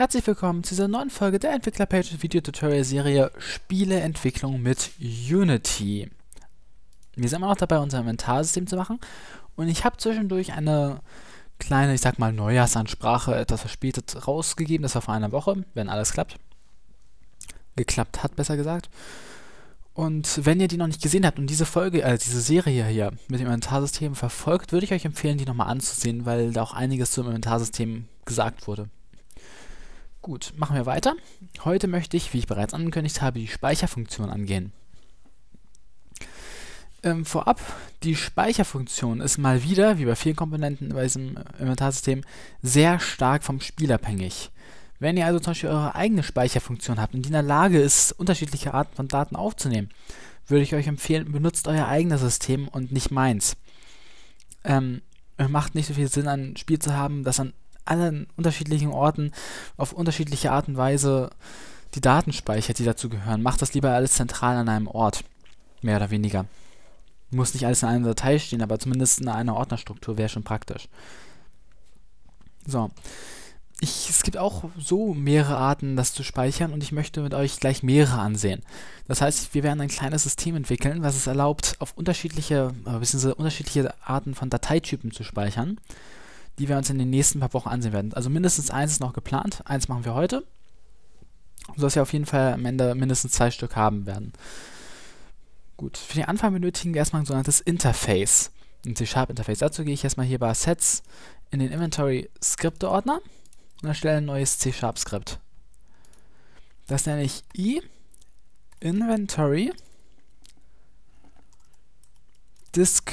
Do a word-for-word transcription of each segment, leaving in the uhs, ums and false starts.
Herzlich willkommen zu dieser neuen Folge der Entwicklerpage Video-Tutorial-Serie Spieleentwicklung mit Unity. Wir sind immer noch dabei, unser Inventarsystem zu machen und ich habe zwischendurch eine kleine, ich sag mal, Neujahrsansprache etwas verspätet rausgegeben. Das war vor einer Woche, wenn alles klappt. Geklappt hat, besser gesagt. Und wenn ihr die noch nicht gesehen habt und diese Folge, äh, diese Serie hier mit dem Inventarsystem verfolgt, würde ich euch empfehlen, die nochmal anzusehen, weil da auch einiges zum Inventarsystem gesagt wurde. Gut, machen wir weiter. Heute möchte ich, wie ich bereits angekündigt habe, die Speicherfunktion angehen. Ähm, vorab, die Speicherfunktion ist mal wieder, wie bei vielen Komponenten bei diesem Inventarsystem, sehr stark vom Spiel abhängig. Wenn ihr also zum Beispiel eure eigene Speicherfunktion habt und die in der Lage ist, unterschiedliche Arten von Daten aufzunehmen, würde ich euch empfehlen, benutzt euer eigenes System und nicht meins. Ähm, macht nicht so viel Sinn, ein Spiel zu haben, das an allen unterschiedlichen Orten auf unterschiedliche Art und Weise die Daten speichert, die dazu gehören. Macht das lieber alles zentral an einem Ort, mehr oder weniger. Muss nicht alles in einer Datei stehen, aber zumindest in einer Ordnerstruktur wäre schon praktisch. So. Ich, es gibt auch so mehrere Arten, das zu speichern, und ich möchte mit euch gleich mehrere ansehen. Das heißt, wir werden ein kleines System entwickeln, was es erlaubt, auf unterschiedliche, bzw. unterschiedliche Arten von Dateitypen zu speichern, die wir uns in den nächsten paar Wochen ansehen werden. Also mindestens eins ist noch geplant, eins machen wir heute, sodass wir auf jeden Fall am Ende mindestens zwei Stück haben werden. Gut, für den Anfang benötigen wir erstmal ein sogenanntes Interface, ein C-Sharp-Interface. Dazu gehe ich erstmal hier bei Sets in den Inventory-Skripte-Ordner und erstelle ein neues C-Sharp-Skript. Das nenne ich i Inventory Disk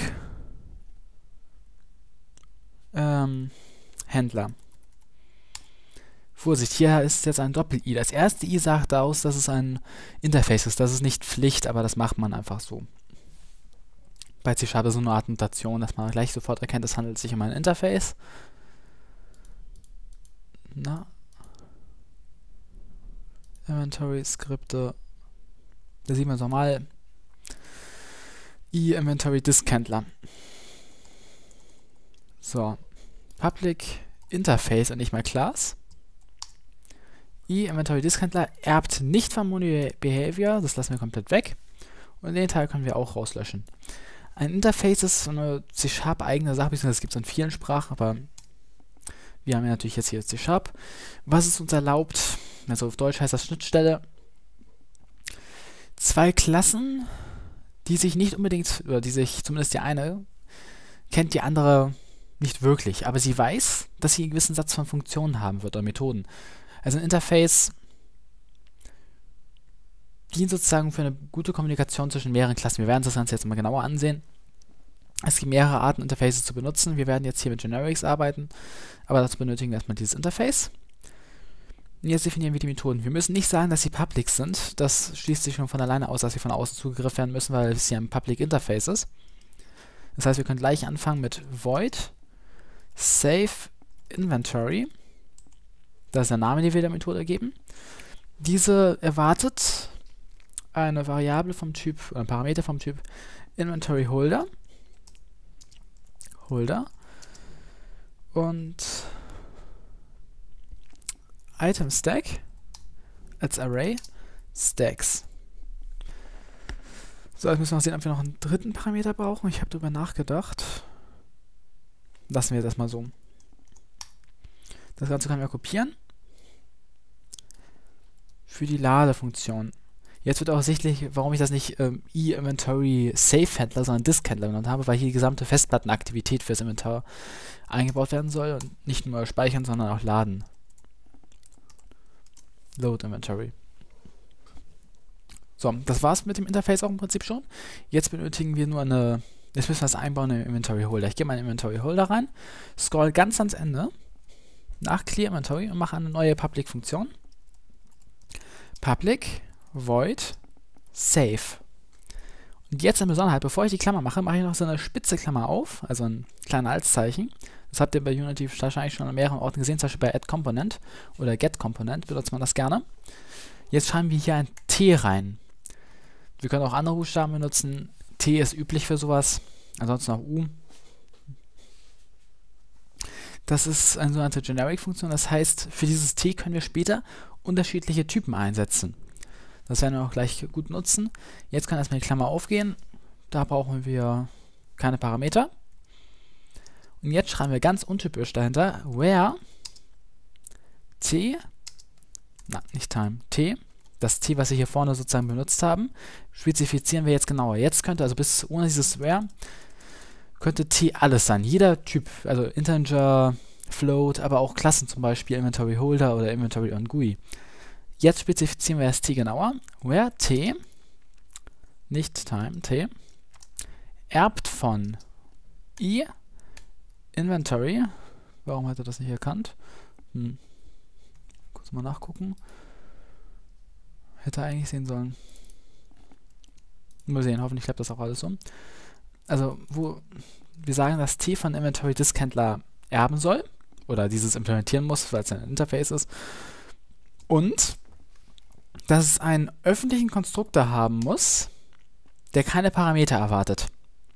ähm, Händler. Vorsicht, hier ist jetzt ein Doppel-I. Das erste I sagt aus, dass es ein Interface ist. Das ist nicht Pflicht, aber das macht man einfach so. Bei C-Sharp ist so eine Art Notation, dass man gleich sofort erkennt, es handelt sich um ein Interface. Na. Inventory-Skripte. Da sieht man es normal. I Inventory Disk Händler. So. Public Interface und nicht mal Class. I Inventory Disk Händler erbt nicht vom Moni Behavior, das lassen wir komplett weg. Und den Teil können wir auch rauslöschen. Ein Interface ist so eine C-Sharp eigene Sache, das gibt es in vielen Sprachen, aber wir haben ja natürlich jetzt hier C-Sharp. Was es uns erlaubt, also auf Deutsch heißt das Schnittstelle, zwei Klassen, die sich nicht unbedingt, oder die sich, zumindest die eine, kennt die andere nicht wirklich, aber sie weiß, dass sie einen gewissen Satz von Funktionen haben wird oder Methoden. Also ein Interface dient sozusagen für eine gute Kommunikation zwischen mehreren Klassen. Wir werden das Ganze jetzt mal genauer ansehen. Es gibt mehrere Arten, Interfaces zu benutzen. Wir werden jetzt hier mit Generics arbeiten, aber dazu benötigen wir erstmal dieses Interface. Und jetzt definieren wir die Methoden. Wir müssen nicht sagen, dass sie public sind. Das schließt sich schon von alleine aus, dass sie von außen zugegriffen werden müssen, weil es ja ein Public Interface ist. Das heißt, wir können gleich anfangen mit void save inventory. Das ist der Name, den wir der Methode geben. Diese erwartet eine Variable vom Typ, oder ein Parameter vom Typ Inventory Holder. Holder. Und Item Stack als Array Stacks. So, jetzt müssen wir noch sehen, ob wir noch einen dritten Parameter brauchen. Ich habe darüber nachgedacht. Lassen wir das mal so. Das Ganze können wir kopieren. Für die Ladefunktion. Jetzt wird auch ersichtlich, warum ich das nicht ähm, i-Inventory Save-Händler, sondern Disk-Händler genannt habe, weil hier die gesamte Festplattenaktivität fürs Inventar eingebaut werden soll und nicht nur speichern, sondern auch laden. Load Inventory. So, das war's mit dem Interface auch im Prinzip schon. Jetzt benötigen wir nur eine, jetzt müssen wir das einbauen im Inventory Holder. Ich gehe mal in den Inventory Holder rein, scroll ganz ans Ende, nach Clear Inventory und mache eine neue Public-Funktion. Public void save. Und jetzt eine Besonderheit, bevor ich die Klammer mache, mache ich noch so eine spitze Klammer auf, also ein kleiner Altzeichen. Das habt ihr bei Unity wahrscheinlich schon an mehreren Orten gesehen, zum Beispiel bei add component oder get component benutzt man das gerne. Jetzt schreiben wir hier ein T rein. Wir können auch andere Buchstaben benutzen. T ist üblich für sowas, ansonsten auch U. Das ist eine sogenannte Generic-Funktion, das heißt, für dieses T können wir später unterschiedliche Typen einsetzen. Das werden wir auch gleich gut nutzen. Jetzt kann erstmal die Klammer aufgehen, da brauchen wir keine Parameter. Und jetzt schreiben wir ganz untypisch dahinter, where T, na, nicht Time, T, das T, was wir hier vorne sozusagen benutzt haben, spezifizieren wir jetzt genauer. Jetzt könnte also bis ohne dieses where, könnte T alles sein. Jeder Typ, also Integer, Float, aber auch Klassen zum Beispiel, Inventory Holder oder Inventory on G U I. Jetzt spezifizieren wir das T genauer. Where T, nicht Time, T, erbt von I, Inventory. Warum hat er das nicht erkannt? Hm. Kurz mal nachgucken. Hätte er eigentlich sehen sollen. Mal sehen, hoffentlich klappt das auch alles so. Also, wo wir sagen, dass T von Inventory Disk Handler erben soll, oder dieses implementieren muss, weil es ein Interface ist, und dass es einen öffentlichen Konstruktor haben muss, der keine Parameter erwartet.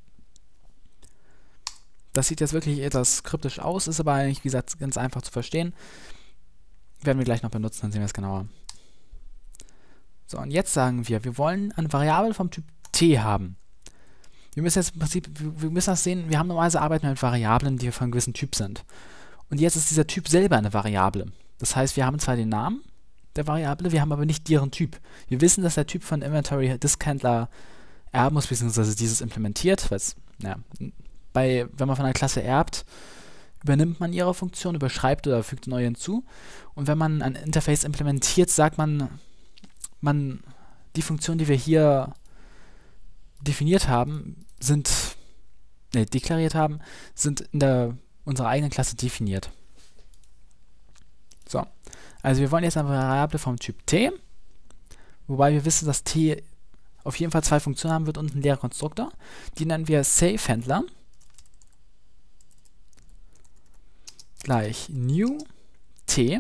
Das sieht jetzt wirklich etwas kryptisch aus, ist aber eigentlich, wie gesagt, ganz einfach zu verstehen. Werden wir gleich noch benutzen, dann sehen wir es genauer. So, und jetzt sagen wir, wir wollen eine Variable vom Typ T haben. Wir müssen jetzt im Prinzip, wir müssen das sehen, wir haben normalerweise arbeiten mit Variablen, die von einem gewissen Typ sind. Und jetzt ist dieser Typ selber eine Variable. Das heißt, wir haben zwar den Namen der Variable, wir haben aber nicht deren Typ. Wir wissen, dass der Typ von Inventory Disk Handler erben muss, beziehungsweise dieses implementiert, weil es, ja, bei, wenn man von einer Klasse erbt, übernimmt man ihre Funktion, überschreibt oder fügt neue hinzu. Und wenn man ein Interface implementiert, sagt man, man, die Funktionen, die wir hier definiert haben, sind, ne, deklariert haben, sind in der, unserer eigenen Klasse definiert. So, also wir wollen jetzt eine Variable vom Typ T, wobei wir wissen, dass T auf jeden Fall zwei Funktionen haben wird und einen leeren Konstruktor. Die nennen wir SafeHandler gleich new T.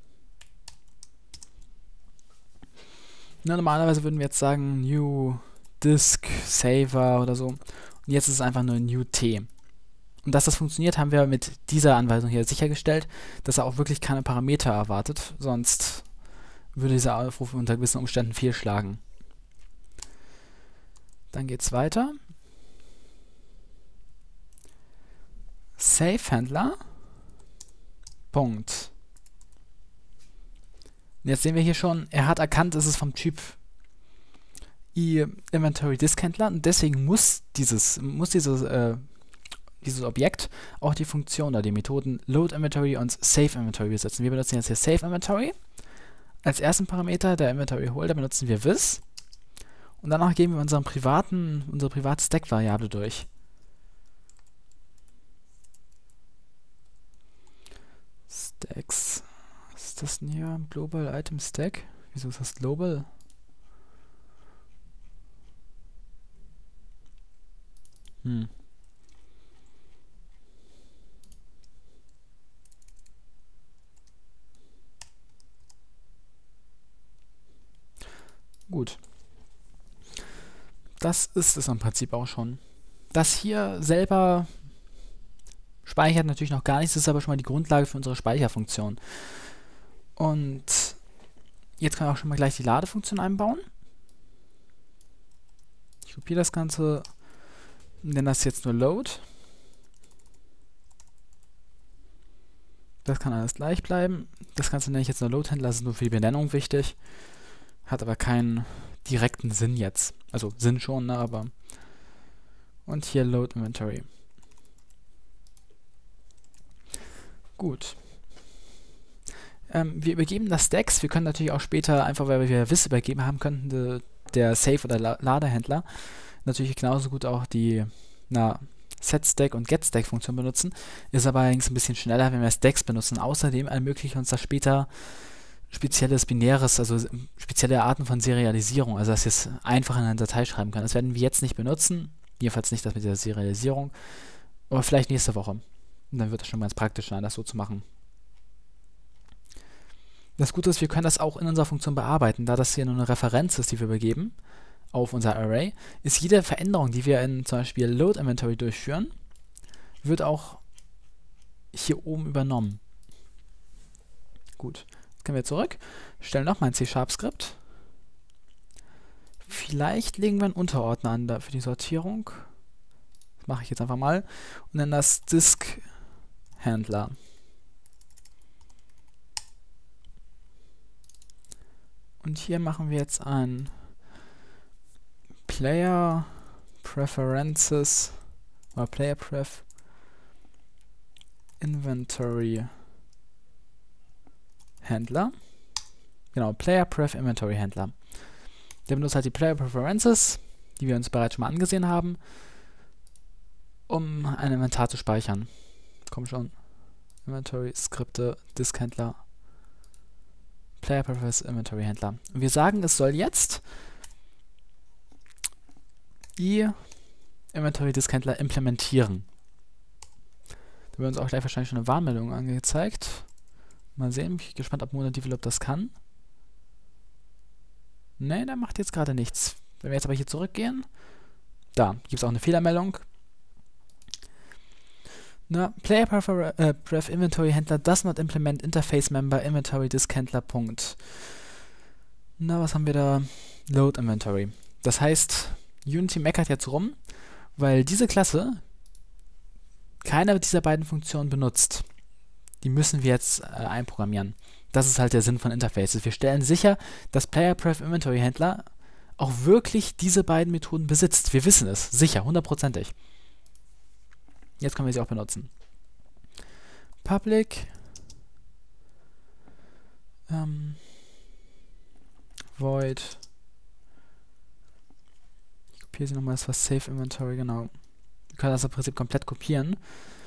Na, normalerweise würden wir jetzt sagen new Disk Saver oder so. Und jetzt ist es einfach nur new T. Und dass das funktioniert, haben wir mit dieser Anweisung hier sichergestellt, dass er auch wirklich keine Parameter erwartet, sonst würde dieser Aufruf unter gewissen Umständen fehlschlagen. Dann geht es weiter. SafeHandler. Punkt. Und jetzt sehen wir hier schon, er hat erkannt, es ist vom Typ I Inventory Disk Handler und deswegen muss dieses, muss dieses, äh, dieses Objekt auch die Funktion oder die Methoden Load Inventory und Save Inventory besitzen. Wir benutzen jetzt hier Save Inventory. Als ersten Parameter der Inventory Holder benutzen wir this. Und danach geben wir unseren privaten, unsere private Stack-Variable durch. Stacks. Was ist das denn hier? Global Item Stack? Wieso ist das Global? Hm. Gut. Das ist es im Prinzip auch schon. Das hier selber speichert natürlich noch gar nichts, das ist aber schon mal die Grundlage für unsere Speicherfunktion. Und jetzt können wir auch schon mal gleich die Ladefunktion einbauen. Ich kopiere das Ganze, nenne das jetzt nur Load. Das kann alles gleich bleiben. Das Ganze nenne ich jetzt nur Load-Händler, das ist nur für die Benennung wichtig. Hat aber keinen direkten Sinn jetzt. Also Sinn schon, ne, aber... Und hier Load Inventory. Gut. Ähm, wir übergeben das Stacks. Wir können natürlich auch später, einfach weil wir Wiss übergeben haben, könnten de, der Save- oder La Ladehändler natürlich genauso gut auch die na, SetStack und GetStack-Funktion benutzen. Ist aber allerdings ein bisschen schneller, wenn wir Stacks benutzen. Außerdem ermöglicht uns das später spezielles Binäres, also spezielle Arten von Serialisierung, also dass wir es einfach in eine Datei schreiben können. Das werden wir jetzt nicht benutzen, jedenfalls nicht das mit der Serialisierung, aber vielleicht nächste Woche. Und dann wird es schon ganz praktisch sein, das so zu machen. Das Gute ist, wir können das auch in unserer Funktion bearbeiten, da das hier nur eine Referenz ist, die wir übergeben auf unser Array, ist jede Veränderung, die wir in zum Beispiel Load Inventory durchführen, wird auch hier oben übernommen. Gut, jetzt gehen wir zurück, stellen nochmal ein C-Sharp-Skript. Vielleicht legen wir einen Unterordner an da für die Sortierung. Das mache ich jetzt einfach mal. Und nennen das Disk-Handler. Und hier machen wir jetzt ein Player Preferences oder Player Pref Inventory Handler. Genau, Player Pref Inventory Handler. Der benutzt halt die Player Preferences, die wir uns bereits schon mal angesehen haben, um ein Inventar zu speichern. Komm schon. Inventory, Skripte, Disk-Händler, Player Preferences, Inventory Händler. Und wir sagen, es soll jetzt die Inventory Disk-Händler implementieren. Da wird uns auch gleich wahrscheinlich schon eine Warnmeldung angezeigt. Mal sehen, bin ich gespannt, ob MonaDevelop das kann. Ne, der macht jetzt gerade nichts. Wenn wir jetzt aber hier zurückgehen, da gibt es auch eine Fehlermeldung. Na, Player Prefer äh, Pref Inventory Handler does not implement Interface Member Inventory Disk Handler. Punkt. Na, was haben wir da? Load Inventory. Das heißt, Unity meckert jetzt rum, weil diese Klasse keine dieser beiden Funktionen benutzt. Die müssen wir jetzt äh, einprogrammieren. Das ist halt der Sinn von Interfaces. Wir stellen sicher, dass Player Pref Inventory Handler auch wirklich diese beiden Methoden besitzt. Wir wissen es, sicher, hundertprozentig. Jetzt können wir sie auch benutzen. Public ähm, Void. Ich kopiere sie nochmal, das war Save Inventory, genau. Wir können das im Prinzip komplett kopieren.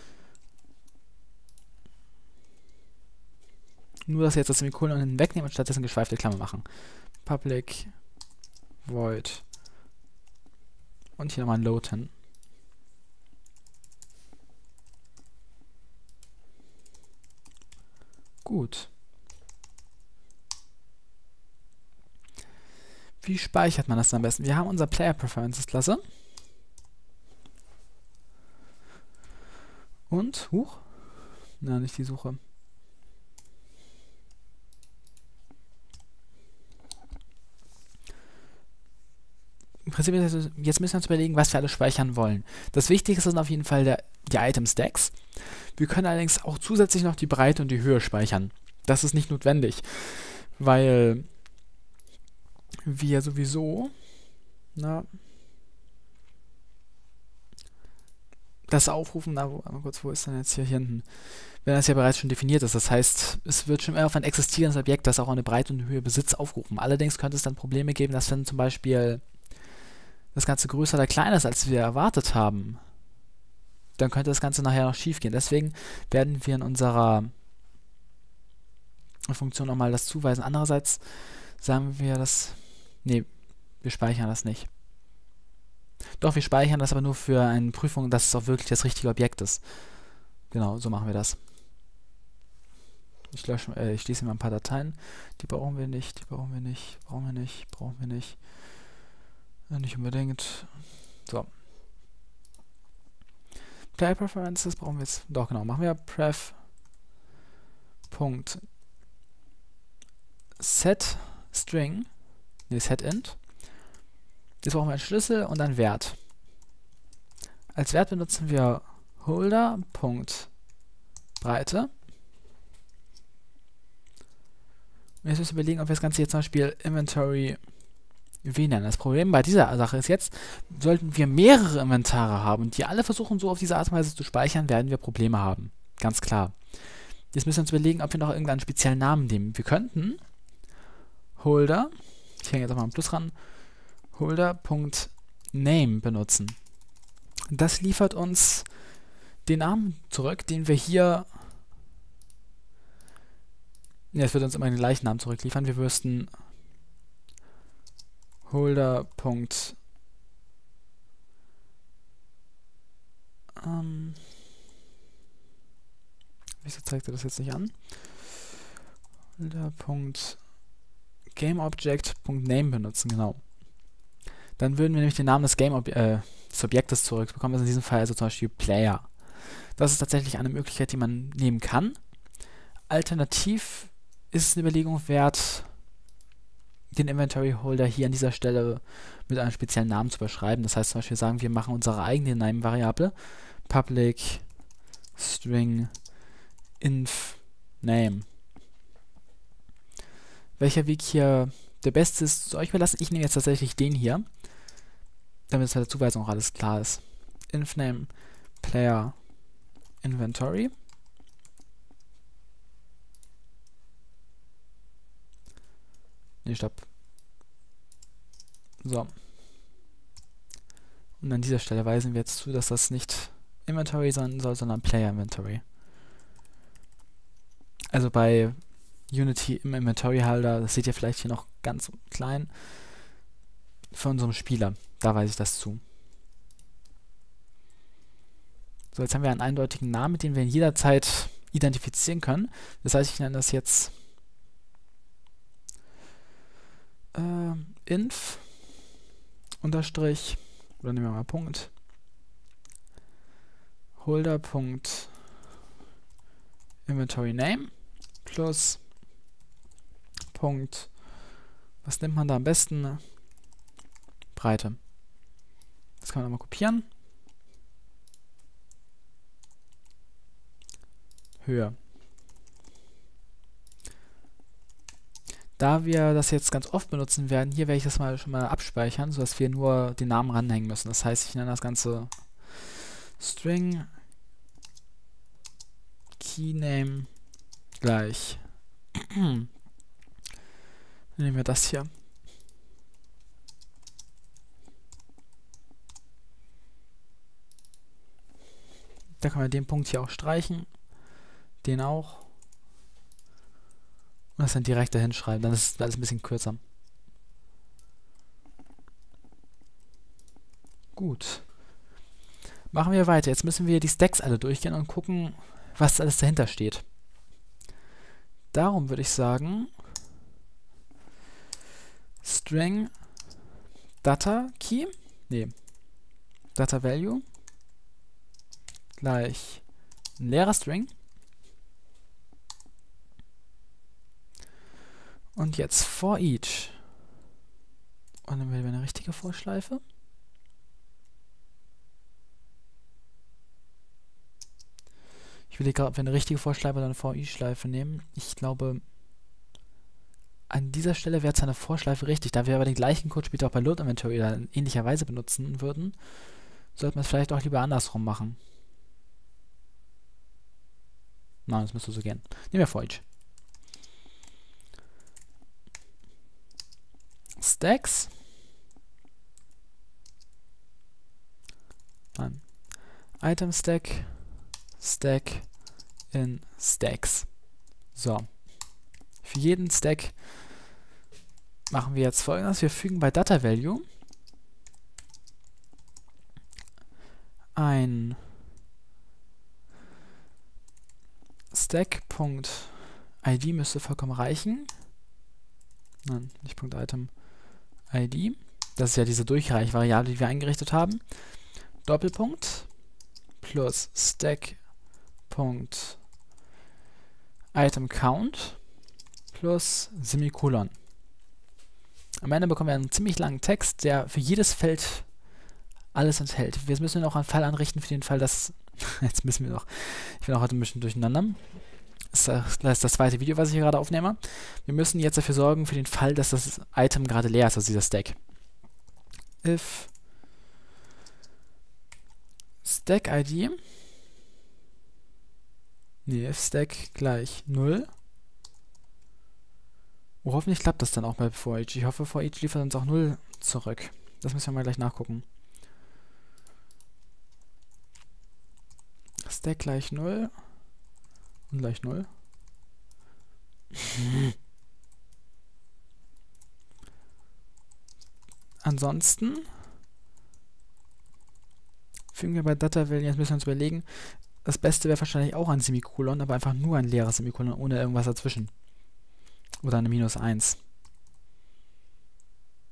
Nur, dass wir jetzt das Semikolon hinten wegnehmen und stattdessen geschweifte Klammer machen. Public Void. Und hier nochmal ein Load hin. Gut. Wie speichert man das am besten? Wir haben unser Player Preferences Klasse. Und, huch, na, nicht die Suche. Im Prinzip ist jetzt müssen wir uns überlegen, was wir alle speichern wollen. Das Wichtigste sind auf jeden Fall der, die Item-Stacks. Wir können allerdings auch zusätzlich noch die Breite und die Höhe speichern. Das ist nicht notwendig, weil wir sowieso na, das aufrufen, na, wo, mal kurz, wo ist denn jetzt hier, hier hinten? Wenn das ja bereits schon definiert ist. Das heißt, es wird schon immer auf ein existierendes Objekt, das auch eine Breite und Höhe besitzt, aufgerufen. Allerdings könnte es dann Probleme geben, dass wenn zum Beispiel das Ganze größer oder kleiner ist, als wir erwartet haben, dann könnte das Ganze nachher noch schief gehen. Deswegen werden wir in unserer Funktion nochmal das zuweisen. Andererseits sagen wir das, nee, wir speichern das nicht. Doch, wir speichern das aber nur für eine Prüfung, dass es auch wirklich das richtige Objekt ist. Genau, so machen wir das. Ich, lösche, äh, ich schließe mal ein paar Dateien. Die brauchen wir nicht, die brauchen wir nicht, brauchen wir nicht, brauchen wir nicht. Ja, nicht unbedingt. So. Player Preferences brauchen wir jetzt. Doch, genau. Machen wir Pref. Punkt. Set String. Ne, Set Int. Jetzt brauchen wir einen Schlüssel und einen Wert. Als Wert benutzen wir Holder. Breite. Und jetzt müssen wir überlegen, ob wir das Ganze jetzt zum Beispiel Inventory W nennen. Das Problem bei dieser Sache ist jetzt, sollten wir mehrere Inventare haben und die alle versuchen, so auf diese Art und Weise zu speichern, werden wir Probleme haben. Ganz klar. Jetzt müssen wir uns überlegen, ob wir noch irgendeinen speziellen Namen nehmen. Wir könnten Holder, ich hänge jetzt auch mal ein Plus ran, Holder.name benutzen. Das liefert uns den Namen zurück, den wir hier, ja, es wird uns immer den gleichen Namen zurückliefern. Wir müssten Holder. Ähm, wieso zeigt er das jetzt nicht an? Holder.GameObject.name benutzen, genau. Dann würden wir nämlich den Namen des Game äh, des Objektes zurückbekommen, also in diesem Fall also zum Beispiel Player. Das ist tatsächlich eine Möglichkeit, die man nehmen kann. Alternativ ist es eine Überlegung wert, den Inventory Holder hier an dieser Stelle mit einem speziellen Namen zu beschreiben. Das heißt zum Beispiel sagen, wir machen unsere eigene Name-Variable public string inf name. Welcher Weg hier der beste ist, zu euch überlassen. Ich nehme jetzt tatsächlich den hier, damit es bei der Zuweisung auch alles klar ist. Inf name player inventory. Ne, stopp. So. Und an dieser Stelle weisen wir jetzt zu, dass das nicht Inventory sein soll, sondern Player Inventory. Also bei Unity im Inventory-Halter, das seht ihr vielleicht hier noch ganz klein, von unserem Spieler. Da weise ich das zu. So, jetzt haben wir einen eindeutigen Namen, mit dem wir jederzeit identifizieren können. Das heißt, ich nenne das jetzt äh, inf unterstrich, oder nehmen wir mal Punkt, Holder Punkt Inventory Name plus Punkt, was nimmt man da am besten? Breite. Das kann man nochmal kopieren. Höhe. Da wir das jetzt ganz oft benutzen werden, hier werde ich das mal schon mal abspeichern, sodass wir nur den Namen ranhängen müssen. Das heißt, ich nenne das Ganze String Keyname gleich. Nehmen wir das hier. Da kann man den Punkt hier auch streichen. Den auch. Und das dann direkt dahin schreiben. Dann ist alles ein bisschen kürzer. Gut. Machen wir weiter. Jetzt müssen wir die Stacks alle durchgehen und gucken, was alles dahinter steht. Darum würde ich sagen, String Data Key, nee, Data Value gleich ein leerer String. Und jetzt for each. Und dann wählen wir eine richtige Vorschleife. Ich will hier gerade, ob wir eine richtige Vorschleife oder eine for each Schleife nehmen. Ich glaube, an dieser Stelle wäre es eine Vorschleife richtig. Da wir aber den gleichen Code später auch bei Load Inventory in ähnlicher Weise benutzen würden, sollten wir es vielleicht auch lieber andersrum machen. Nein, das müsste so gehen. Nehmen wir for each. Stacks. Nein. Item Stack. Stack in Stacks. So. Für jeden Stack machen wir jetzt Folgendes. Wir fügen bei Data Value ein Stack.id müsste vollkommen reichen. Nein, nicht Punkt Item. I D. Das ist ja diese Durchreich-Variable, die wir eingerichtet haben. Doppelpunkt plus Stack.ItemCount plus Semikolon. Am Ende bekommen wir einen ziemlich langen Text, der für jedes Feld alles enthält. Wir müssen noch einen Fall anrichten für den Fall, dass... Jetzt müssen wir noch... Ich bin auch heute ein bisschen durcheinander. Das ist das zweite Video, was ich hier gerade aufnehme. Wir müssen jetzt dafür sorgen, für den Fall, dass das Item gerade leer ist, also dieser Stack. If Stack-I D nee, if Stack gleich null. Oh, hoffentlich klappt das dann auch bei for each. Ich hoffe, for each liefert uns auch null zurück. Das müssen wir mal gleich nachgucken. Stack gleich null. Und gleich null. Ansonsten fügen wir bei Data Value, jetzt müssen wir uns überlegen, das Beste wäre wahrscheinlich auch ein Semikolon, aber einfach nur ein leeres Semikolon, ohne irgendwas dazwischen. Oder eine minus eins.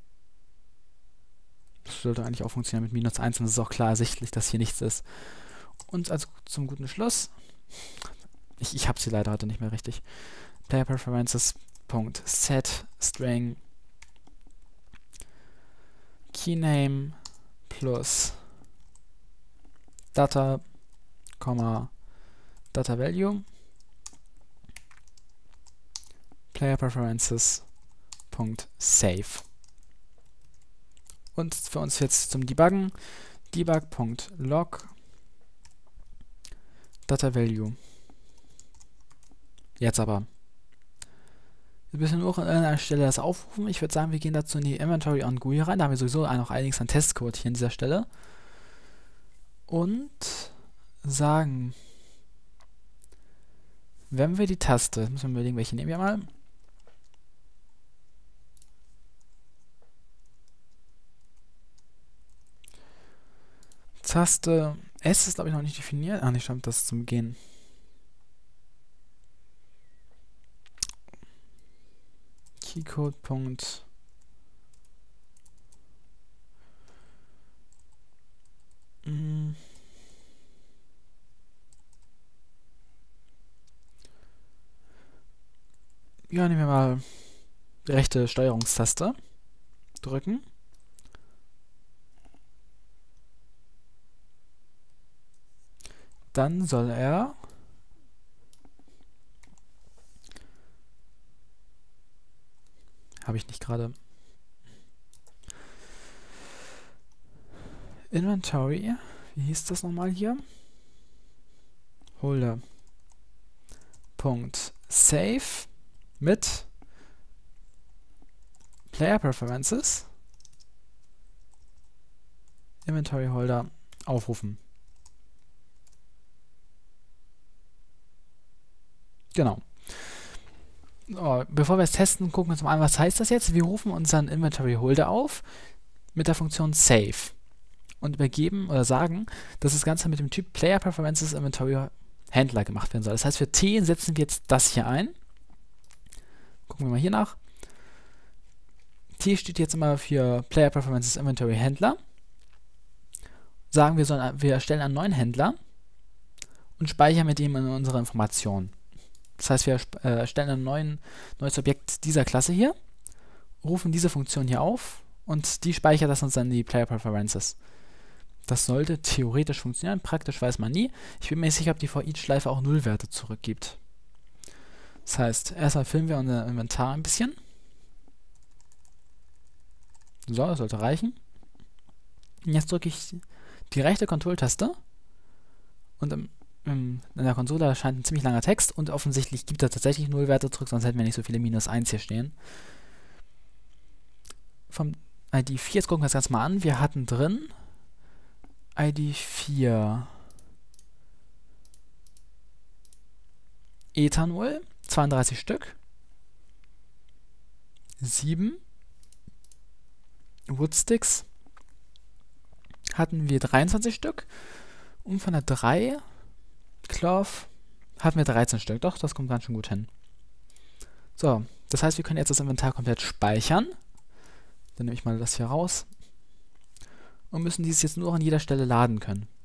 Das sollte eigentlich auch funktionieren mit minus eins, und es ist auch klar ersichtlich, dass hier nichts ist. Und also zum guten Schluss, ich, ich habe sie leider heute nicht mehr richtig, Player Preferences Set String Keyname plus Data, Data Value Player Preferences Save. Und für uns jetzt zum Debuggen debug.log Data Value. Jetzt aber. Wir müssen nur an einer Stelle das aufrufen. Ich würde sagen, wir gehen dazu in die Inventory on G U I rein. Da haben wir sowieso noch einiges an Testcode hier an dieser Stelle. Und sagen, wenn wir die Taste, müssen wir überlegen, welche nehmen wir mal. Taste S ist, glaube ich, noch nicht definiert. Ah, nicht, stimmt, das ist zum Gehen. Keycode. Mm. Ja, nehmen wir mal die rechte Steuerungstaste. Drücken. Dann soll er habe ich nicht gerade Inventory, wie hieß das nochmal hier? Holder. Punkt Save mit Player Preferences Inventory Holder aufrufen. Genau. So, bevor wir es testen, gucken wir uns mal an, was heißt das jetzt? Wir rufen unseren Inventory Holder auf mit der Funktion Save und übergeben oder sagen, dass das Ganze mit dem Typ Player Preferences Inventory Handler gemacht werden soll. Das heißt, für T setzen wir jetzt das hier ein. Gucken wir mal hier nach. T steht jetzt immer für Player Preferences Inventory Handler. Sagen wir, sollen, wir erstellen einen neuen Händler und speichern mit ihm unsere Informationen. Das heißt, wir äh, erstellen ein neuen, neues Objekt dieser Klasse hier, rufen diese Funktion hier auf und die speichert das uns dann in die Player Preferences. Das sollte theoretisch funktionieren, praktisch weiß man nie. Ich bin mir nicht sicher, ob die For-Each-Schleife auch Nullwerte zurückgibt. Das heißt, erstmal filmen wir unser Inventar ein bisschen. So, das sollte reichen. Und jetzt drücke ich die rechte Control-Taste und im in der Konsole erscheint ein ziemlich langer Text und offensichtlich gibt er tatsächlich Nullwerte zurück, sonst hätten wir nicht so viele minus eins hier stehen. Vom I D vier, jetzt gucken wir uns das Ganze mal an. Wir hatten drin I D vier Ethanol, zweiunddreißig Stück, sieben Woodsticks hatten wir dreiundzwanzig Stück und von der drei Cloth hatten wir dreizehn Stück. Doch, das kommt ganz schön gut hin. So, das heißt, wir können jetzt das Inventar komplett speichern. Dann nehme ich mal das hier raus. Und müssen dieses jetzt nur an jeder Stelle laden können.